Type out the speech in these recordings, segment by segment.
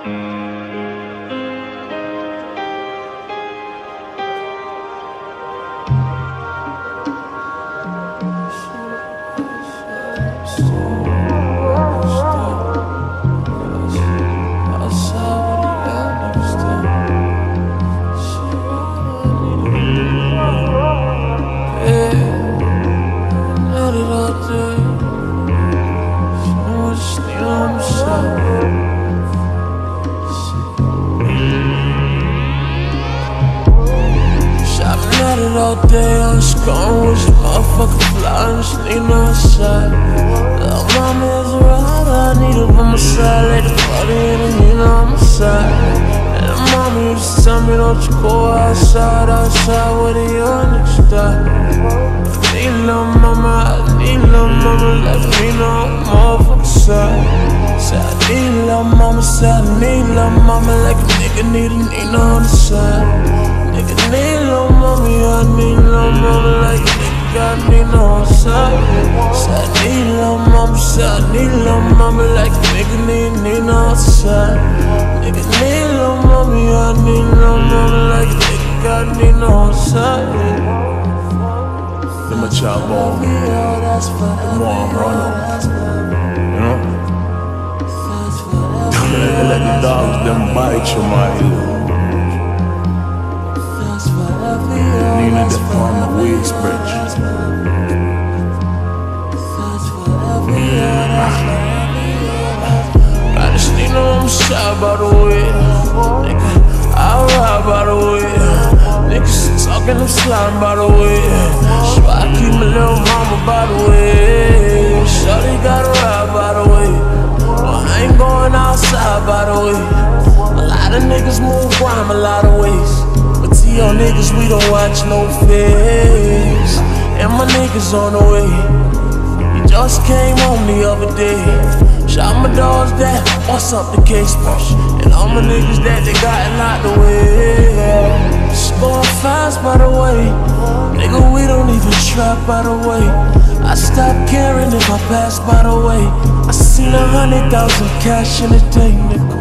All day on the scone with your motherfucking fly and just lean on the side. Little mama is a rider, I need her by my side. Let the party in and you know I'm side. And the mama used to tell me don't you go outside, outside where the young niggas die. I need little mama, I need little mama, let me know I'm motherfucking side. Say I need little mama, say I need little mama, like a nigga need a Nina on the side. Nigga need little mommy, I need little mama, like a nigga got Nina on the side. Say I need little mama, say I need little mama, like a nigga need Nina on the side. Nigga need little mommy, I need little mama, like a nigga got Nina on the side. Let my child ball, the more I'm running, you know? Let the dogs them bite you, my ear. Nina the on the wheel stretch. I just need no I'm shy by the way. Nigga, I ride by the way. Niggas talking, I'm sliding by the way. So I keep my little mama by the way. Shawty gotta ride by the way. Well, I ain't going outside by the way. A lot of niggas move grime a lot of ways. But to your niggas, we don't watch no face. And my niggas on the way. He just came home the other day. Shot my dogs that, what's up the case push? And all my niggas that they got locked away. Score fast by the way. Nigga, we don't even trap by the way. I stopped caring if I pass by the way. I seen 100,000 cash in a day, nigga.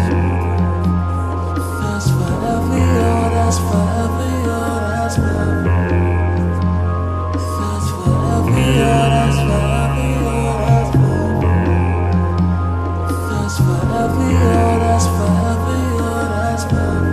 That's forever, yo, that's forever, yo, that's forever. That's forever, yo, that's forever, yo, that's forever. That's forever, yo, that's forever, yo, that's forever.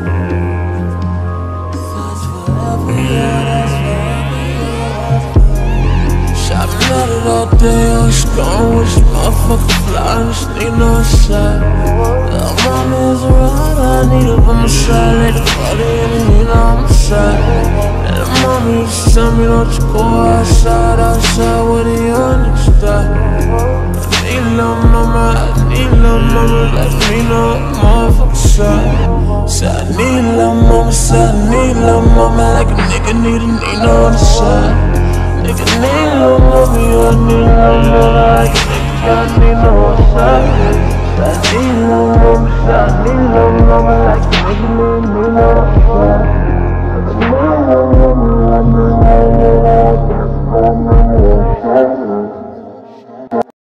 That's forever, yo, that's forever, yo, that's forever. Shot me at it all day, I was gone with your motherfucking fly and just lean on the side. Little mama is a rider, I need her by my side. Let the party in and you know I'm side. And the mama used to tell me don't you go outside, outside where the young niggas die. I need little mama, I need little mama, let me know I'm motherfucking side. Say I need little mama, say I need little mama, like a nigga need a Nina on the side. Nigga need little mommy, I need little mama, like a nigga got Nina on the side. Say I need little mama, say I